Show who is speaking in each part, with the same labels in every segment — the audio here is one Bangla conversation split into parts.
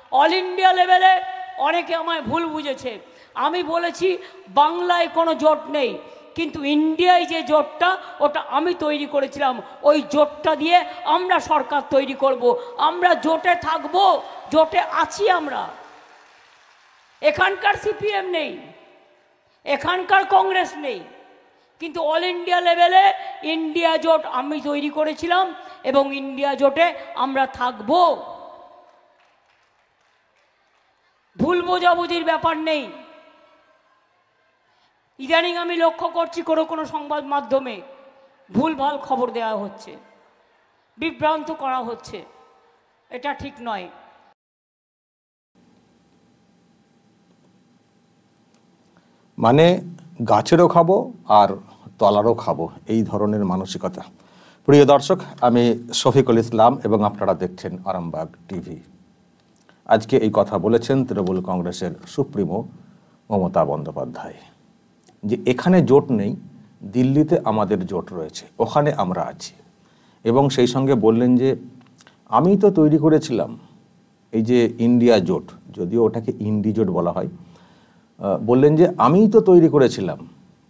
Speaker 1: অল ইন্ডিয়া লেভেলে অনেকে আমায় ভুল বুঝেছে। আমি বলেছি বাংলায় কোনো জোট নেই, কিন্তু ইন্ডিয়ায় যে জোটটা ওটা আমি তৈরি করেছিলাম। ওই জোটটা দিয়ে আমরা সরকার তৈরি করব, আমরা জোটে থাকব, জোটে আছি আমরা। এখানকার সিপিএম নেই, এখানকার কংগ্রেস নেই, কিন্তু অল ইন্ডিয়া লেভেলে ইন্ডিয়া জোট আমি তৈরি করেছিলাম এবং ইন্ডিয়া জোটে আমরা থাকব। ভুল বোঝাবুঝির ব্যাপার নেই। ইদানিং আমি লক্ষ্য করছি কোনো সংবাদ মাধ্যমে ভুলভাল খবর দেওয়া হচ্ছে, বিভ্রান্ত করা হচ্ছে, এটা ঠিক নয়।
Speaker 2: মানে গাছেরও খাবো আর তলারও খাবো, এই ধরনের মানসিকতা। প্রিয় দর্শক, আমি শফিকুল ইসলাম এবং আপনারা দেখছেন আরামবাগ টিভি। আজকে এই কথা বলেছেন তৃণমূল কংগ্রেসের সুপ্রিমো মমতা বন্দ্যোপাধ্যায়, যে এখানে জোট নেই, দিল্লিতে আমাদের জোট রয়েছে, ওখানে আমরা আছি। এবং সেই সঙ্গে বললেন যে আমি তো তৈরি করেছিলাম এই যে ইন্ডিয়া জোট, যদিও ওটাকে ইন্ডি জোট বলা হয়, বললেন যে আমিই তো তৈরি করেছিলাম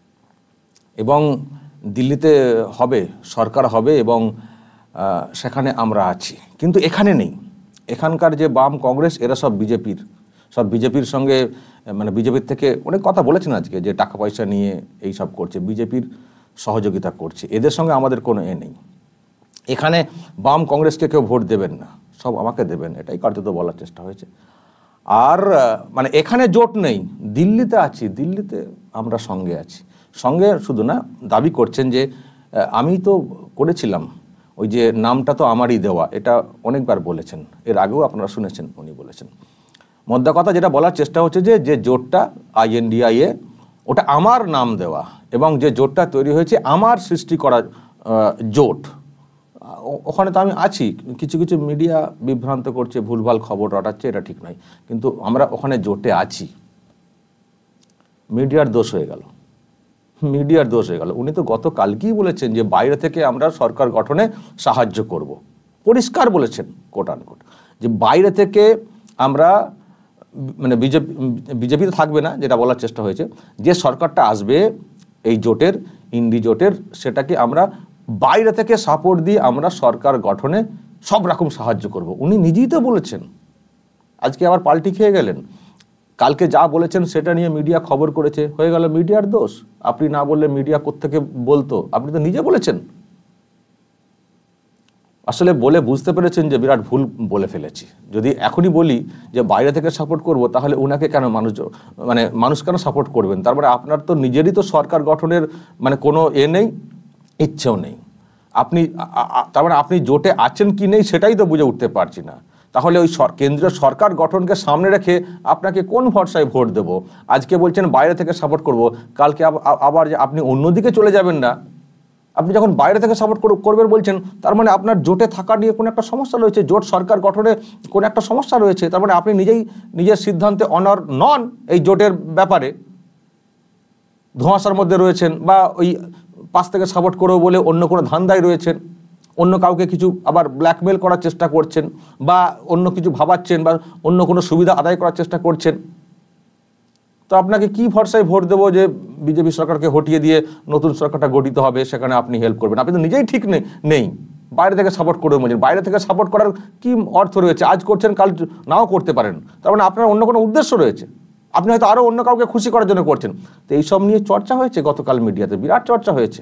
Speaker 2: এবং দিল্লিতে হবে, সরকার হবে এবং সেখানে আমরা আছি, কিন্তু এখানে নেই। এখানকার যে বাম কংগ্রেস এরা সব বিজেপির সঙ্গে, মানে বিজেপির থেকে অনেক কথা বলেছেন আজকে, যে টাকা পয়সা নিয়ে এই সব করছে, বিজেপির সহযোগিতা করছে, এদের সঙ্গে আমাদের কোনো নেই। এখানে বাম কংগ্রেসকে কেউ ভোট দেবেন না, সব আমাকে দেবেন, এটাই কার্যত বলার চেষ্টা হয়েছে। আর মানে এখানে জোট নেই, দিল্লিতে আছি, দিল্লিতে আমরা সঙ্গে আছি। সঙ্গে শুধু না, দাবি করছেন যে আমি তো করেছিলাম, ওই যে নামটা তো আমারই দেওয়া, এটা অনেকবার বলেছেন, এর আগেও আপনারা শুনেছেন উনি বলেছেন। মোদ্দা কথা যেটা বলার চেষ্টা হচ্ছে যে জোটটা INDIA ওটা আমার নাম দেওয়া, এবং যে জোটটা তৈরি হয়েছে আমার সৃষ্টি করা জোট, ওখানে তো আমি আছি। কিছু কিছু মিডিয়া বিভ্রান্ত করছে, ভুলভাল খবর রটাচ্ছে, এটা ঠিক নয়, কিন্তু আমরা ওখানে জোটে আছি। মিডিয়ার দোষ হয়ে গেল, মিডিয়ার দোষ হয়ে গেল। উনি তো গতকালকেই বলেছেন যে বাইরে থেকে আমরা সরকার গঠনে সাহায্য করব, পরিষ্কার বলেছেন কোট আনকোট, যে বাইরে থেকে আমরা, মানে বিজেপি তো থাকবে না, যেটা বলার চেষ্টা হয়েছে, যে সরকারটা আসবে এই জোটের, ইন্ডি জোটের, সেটাকে আমরা বাইরে থেকে সাপোর্ট দিয়ে আমরা সরকার গঠনে সব রকম সাহায্য করব। উনি নিজেই তো বলেছেন, আজকে আবার পাল্টি খেয়ে গেলেন। কালকে যা বলেছেন সেটা নিয়ে মিডিয়া খবর করেছে, হয়ে গেল মিডিয়ার দোষ। আপনি না বললে মিডিয়া কোত্থেকে বলতো? আপনি তো নিজে বলেছেন। আসলে বলে বুঝতে পেরেছেন যে বিরাট ভুল বলে ফেলেছি। যদি এখনই বলি যে বাইরে থেকে সাপোর্ট করব, তাহলে ওনাকে কেন মানুষ কেন সাপোর্ট করবেন? তারপরে আপনার তো নিজেরই তো সরকার গঠনের মানে কোনো নেই, ইচ্ছেও নেই। তার মানে আপনি জোটে আছেন কি নেই সেটাই তো বুঝে উঠতে পারছি না। তাহলে ওই কেন্দ্রীয় সরকার গঠনকে সামনে রেখে আপনাকে কোন ভরসায় ভোট দেব? আজকে বলছেন বাইরে থেকে সাপোর্ট করব, কালকে আবার যে আপনি অন্যদিকে চলে যাবেন না। আপনি যখন বাইরে থেকে সাপোর্ট করবেন বলছেন, তার মানে আপনার জোটে থাকা নিয়ে কোনো একটা সমস্যা রয়েছে, জোট সরকার গঠনে কোনো একটা সমস্যা রয়েছে। তার মানে আপনি নিজেই নিজের সিদ্ধান্তে অনড় নন এই জোটের ব্যাপারে, ধোঁয়াশার মধ্যে রয়েছেন, বা ওই পাশ থেকে সাপোর্ট করবো বলে অন্য কোনো ধান্দায় রয়েছেন, অন্য কাউকে কিছু আবার ব্ল্যাকমেল করার চেষ্টা করছেন, বা অন্য কিছু ভাবাচ্ছেন, বা অন্য কোনো সুবিধা আদায় করার চেষ্টা করছেন। তো আপনাকে কি ভরসায় ভোট দেবো যে বিজেপি সরকারকে হটিয়ে দিয়ে নতুন সরকারটা গঠিত হবে, সেখানে আপনি হেল্প করবেন? আপনি তো নিজেই ঠিক নেই, বাইরে থেকে সাপোর্ট করবেন বলছেন। বাইরে থেকে সাপোর্ট করার কি অর্থ রয়েছে? আজ করছেন, কাল নাও করতে পারেন, তার মানে আপনার অন্য কোনো উদ্দেশ্য রয়েছে, আপনি হয়তো আরও অন্য কাউকে খুশি করার জন্য করছেন। তো এইসব নিয়ে চর্চা হয়েছে গতকাল মিডিয়াতে, বিরাট চর্চা হয়েছে,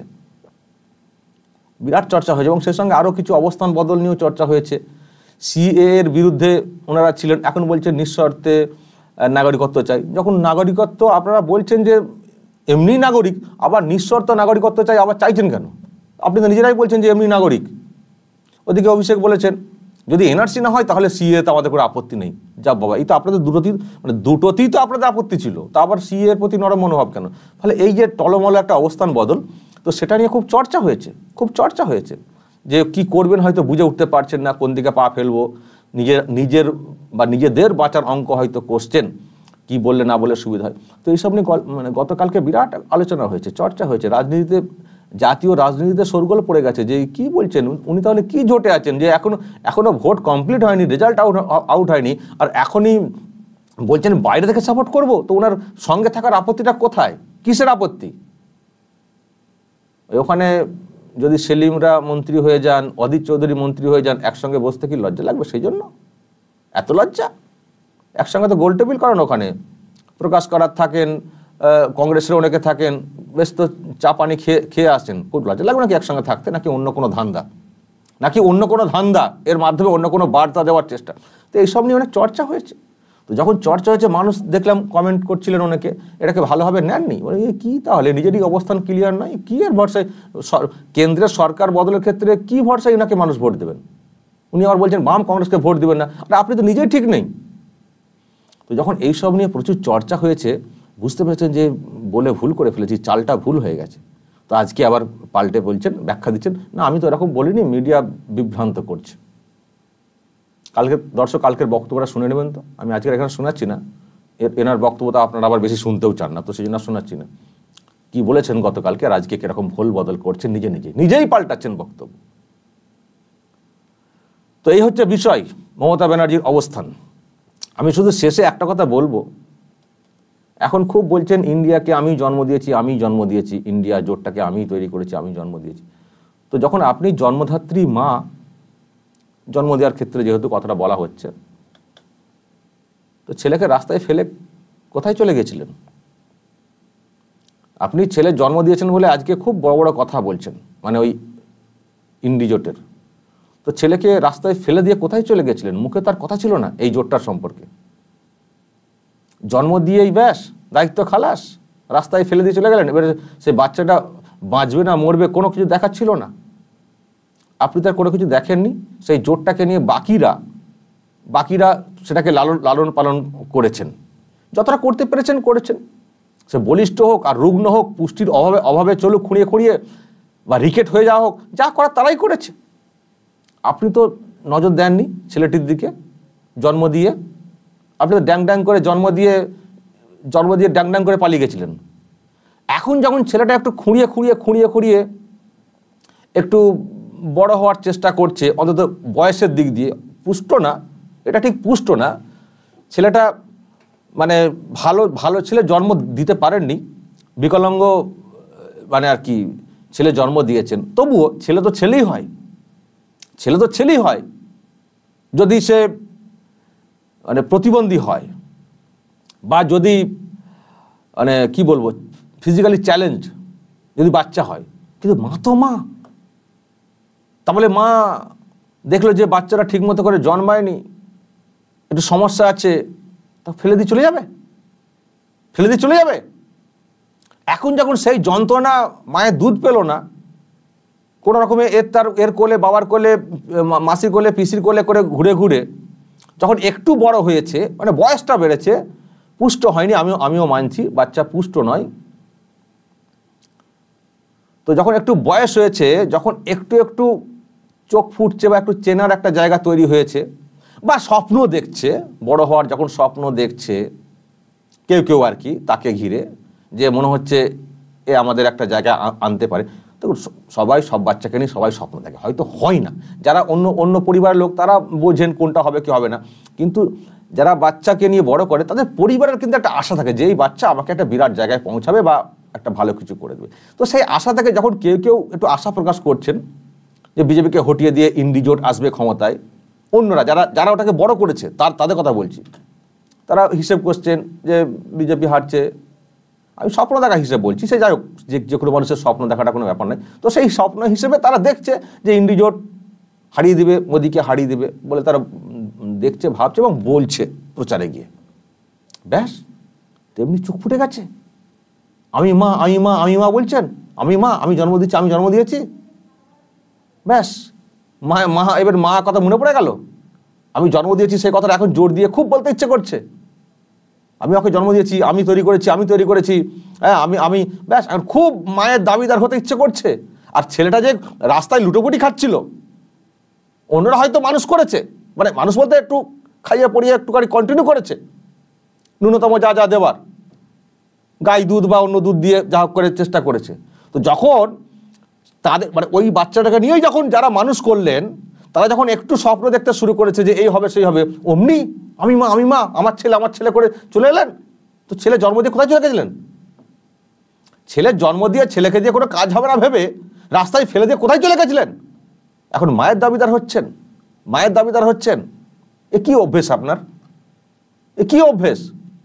Speaker 2: এবং সেই সঙ্গে আরও কিছু অবস্থান বদল নিয়েও চর্চা হয়েছে। CAA এর বিরুদ্ধে ওনারা ছিলেন, এখন বলছেন নিঃশর্তে নাগরিকত্ব চাই। যখন নাগরিকত্ব আপনারা বলছেন যে এমনি নাগরিক, আবার নিঃশর্ত নাগরিকত্ব চাই, আবার চাইছেন কেন? আপনি তো নিজেরাই বলছেন যে এমনি নাগরিক। ওদিকে অভিষেক বলেছেন যদি NRC না হয় তাহলে CAA তে আমাদের কোনো আপত্তি নেই। যা বাবা, এই তো আপনাদের দুটোতেই তো আপনাদের আপত্তি ছিল, তা আবার CAA এর প্রতি নরম মনোভাব কেন? ফলে এই যে টলমলো একটা অবস্থান বদল, তো সেটা নিয়ে খুব চর্চা হয়েছে যে কি করবেন হয়তো বুঝে উঠতে পারছেন না, কোন দিকে পা ফেলবো। নিজেদের বাঁচার অঙ্ক হয়তো কোশ্চেন, কি বললে না বলে সুবিধা হয়। তো এইসব নিয়ে গতকালকে বিরাট আলোচনা হয়েছে, চর্চা হয়েছে। রাজনীতিতে জাতীয় রাজনীতিতে শোরগোল পড়ে গেছে যে কি বলছেন উনি, তাহলে কি জোটে আছেন যে এখনো ভোট কমপ্লিট হয়নি, রেজাল্ট আউট হয়নি, আর এখনই বলছেন বাইরে থেকে সাপোর্ট করব। তো ওনার সঙ্গে থাকার আপত্তিটা কোথায়, কিসের আপত্তি? ওখানে যদি সেলিমরা মন্ত্রী হয়ে যান, অদিত চৌধুরী মন্ত্রী হয়ে যান, একসঙ্গে বসতে কি লজ্জা লাগবে? সেই জন্য এত লজ্জা? একসঙ্গে তো গোল টেবিল করেন, ওখানে প্রকাশ করার থাকেন, কংগ্রেসের অনেকে থাকেন, বেশ তো চা পানি খেয়ে আসেন, খুব লজ্জা লাগবে নাকি একসঙ্গে থাকতে? নাকি অন্য কোনো ধান্দা, এর মাধ্যমে অন্য কোনো বার্তা দেওয়ার চেষ্টা? তো এইসব নিয়ে অনেক চর্চা হয়েছে। তো যখন চর্চা হয়েছে, মানুষ দেখলাম কমেন্ট করছিলেন অনেকে, এটাকে ভালোভাবে নেননি, বলে কি তাহলে নিজেরই অবস্থান ক্লিয়ার নয়, কি এর ভরসায় কেন্দ্রের সরকার বদলের ক্ষেত্রে কি ভরসায় ওনাকে মানুষ ভোট দেবেন? উনি আবার বলছেন বাম কংগ্রেসকে ভোট দেবেন না, আর আপনি তো নিজেই ঠিক নেই। তো যখন এইসব নিয়ে প্রচুর চর্চা হয়েছে, বুঝতে পেরেছেন যে বলে ভুল করে ফেলেছি, চালটা ভুল হয়ে গেছে। তো আজকে আবার পাল্টে বলছেন, ব্যাখ্যা দিচ্ছেন, না আমি তো এরকম বলিনি, মিডিয়া বিভ্রান্ত করছে। কালকের বক্তব্যটা শুনে নেবেন। তো আমি আজকের এখানে শোনাচ্ছি না, এনার বক্তব্যটা আপনারা আবার বেশি শুনতেও চান না, তো সেই জন্য শোনাচ্ছি না। কি বলেছেন গতকালকে আর আজকে কিরকম ভুল বদল করছেন, নিজেই পাল্টাচ্ছেন বক্তব্য। তো এই হচ্ছে বিষয়, মমতা ব্যানার্জির অবস্থান। আমি শুধু শেষে একটা কথা বলবো, এখন খুব বলছেন ইন্ডিয়াকে আমি জন্ম দিয়েছি, ইন্ডিয়া জোটটাকে আমি তৈরি করেছি, আমি জন্ম দিয়েছি। তো যখন আপনি জন্মধাত্রী মা, জন্ম দেওয়ার ক্ষেত্রে যেহেতু কথাটা বলা হচ্ছে, তো ছেলেকে রাস্তায় ফেলে কোথায় চলে গেছিলেন? আপনি ছেলে জন্ম দিয়েছেন বলে আজকে খুব বড় বড় কথা বলছেন, মানে ওই ইন্ডি জোটের। তো ছেলেকে রাস্তায় ফেলে দিয়ে কোথায় চলে গেছিলেন? মুখে তার কথা ছিল না এই জোটটার সম্পর্কে। জন্ম দিয়েই ব্যাস, দায়িত্ব খালাস, রাস্তায় ফেলে দিয়ে চলে গেলেন। এবারে সেই বাচ্চাটা বাঁচবে না মরবে কোনো কিছু দেখার ছিল না, আপনি তার কোনো কিছু দেখেননি। সেই জোটটাকে নিয়ে বাকিরা সেটাকে লালন পালন করেছেন, যতটা করতে পেরেছেন করেছেন। সে বলিষ্ঠ হোক আর রুগ্ন হোক, পুষ্টির অভাবে চলুক খুঁড়িয়ে বা রিকেট হয়ে যাওয়া হোক, যা করার তারাই করেছে। আপনি তো নজর দেননি ছেলেটির দিকে। জন্ম দিয়ে আপনি তো ড্যাং করে জন্ম দিয়ে ড্যাং করে পালিয়ে গেছিলেন। এখন যখন ছেলেটা একটু খুঁড়িয়ে একটু বড় হওয়ার চেষ্টা করছে, অন্তত বয়সের দিক দিয়ে পুষ্ট না, এটা ঠিক পুষ্ট না, ছেলেটা মানে ভালো ছেলে জন্ম দিতে পারেননি, বিকলাঙ্গ মানে আর কি ছেলে জন্ম দিয়েছেন, তবুও ছেলে তো ছেলেই হয়। যদি সে মানে প্রতিবন্ধী হয় বা যদি মানে কি বলবো ফিজিক্যালি চ্যালেঞ্জ যদি বাচ্চা হয়, কিন্তু মা তো মা। তাহলে মা দেখলো যে বাচ্চারা ঠিকমতো করে জন্মায়নি, একটু সমস্যা আছে, তা ফেলে দিয়ে চলে যাবে। এখন যখন সেই যন্ত্রণা মায়ের দুধ পেল না, কোনো রকমে এর কোলে, বাবার কোলে, মাসির কোলে, পিসির কোলে করে ঘুরে যখন একটু বড় হয়েছে, মানে বয়সটা বেড়েছে, পুষ্ট হয়নি, আমিও মানছি বাচ্চা পুষ্ট নয়। তো যখন একটু বয়স হয়েছে, যখন একটু চোখ ফুটছে বা একটু চেনার একটা জায়গা তৈরি হয়েছে, বা স্বপ্ন দেখছে, বড় হওয়ার যখন স্বপ্ন দেখছে কেউ আর কি তাকে ঘিরে, যে মনে হচ্ছে এ আমাদের একটা জায়গা আনতে পারে। তো সব বাচ্চাকে নিয়ে সবাই স্বপ্ন দেখে, হয়তো হয় না, যারা অন্য পরিবারের লোক তারা বোঝেন কোনটা হবে কি হবে না, কিন্তু যারা বাচ্চাকে নিয়ে বড় করে তাদের পরিবারের কিন্তু একটা আশা থাকে যে এই বাচ্চা আমাকে একটা বিরাট জায়গায় পৌঁছাবে বা একটা ভালো কিছু করে দেবে। তো সেই আশা থেকে যখন কেউ একটু আশা প্রকাশ করছেন যে বিজেপিকে হটিয়ে দিয়ে ইন্ডি জোট আসবে ক্ষমতায়, অন্যরা যারা ওটাকে বড় করেছে তাদের কথা বলছি, তারা হিসেব করছেন যে বিজেপি হারছে। আমি স্বপ্ন দেখা হিসেবে বলছি, সে যাই হোক, যে কোনো মানুষের স্বপ্ন দেখাটা কোনো ব্যাপার নয়। তো সেই স্বপ্ন হিসেবে তারা দেখছে যে ইন্ডি জোট হারিয়ে দিবে, মোদিকে হারিয়ে দিবে বলে তারা দেখছে, ভাবছে এবং বলছে প্রচারে গিয়ে, ব্যাস তেমনি চোখ ফুটে গেছে। আমি মা বলছেন, আমি জন্ম দিয়েছি, ব্যাস মা এবার মা কথা মনে পড়ে গেল। আমি জন্ম দিয়েছি সেই কথাটা এখন জোর দিয়ে খুব বলতে ইচ্ছে করছে, আমি ওকে জন্ম দিয়েছি, আমি তৈরি করেছি, হ্যাঁ আমি ব্যাস এখন খুব মায়ের দাবিদার হতে ইচ্ছে করছে। আর ছেলেটা যে রাস্তায় লুটোপুটি খাচ্ছিল, অন্যরা হয়তো মানুষ করেছে, মানে মানুষ বলতে একটু খাইয়ে পড়িয়ে একটুখানি কন্টিনিউ করেছে, ন্যূনতম যা দেওয়ার, গাই দুধ বা অন্য দুধ দিয়ে যা হোক করে চেষ্টা করেছে। তো যখন তাদের মানে ওই বাচ্চাটাকে নিয়েই যখন যারা মানুষ করলেন, তারা যখন একটু স্বপ্ন দেখতে শুরু করেছে যে এই হবে সেই হবে, অমনি আমি মা আমার ছেলে করে চলে এলেন। তো ছেলে জন্ম দিয়ে কোথায় চলে গেছিলেন? ছেলের জন্ম দিয়ে ছেলেকে দিয়ে কোনো কাজ হবে না ভেবে রাস্তায় ফেলে দিয়ে কোথায় চলে গেছিলেন? এখন মায়ের দাবিদার হচ্ছেন। এ কি অভ্যেস আপনার? এ কি অভ্যেস?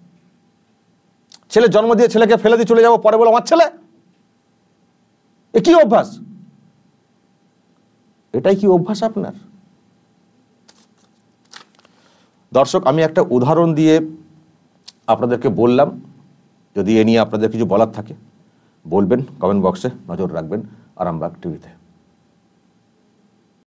Speaker 2: ছেলে জন্ম দিয়ে ছেলেকে ফেলে দিয়ে চলে যাবো, পরে বলো আমার ছেলে। এ কি অভ্যাস? এটাই কি অভ্যাস আপনার? দর্শক, আমি একটা উদাহরণ দিয়ে আপনাদেরকে বললাম। যদি এ নিয়ে আপনাদের কিছু বলার থাকে বলবেন, কমেন্ট বক্সে নজর রাখবেন আরামবাগ টিভিতে।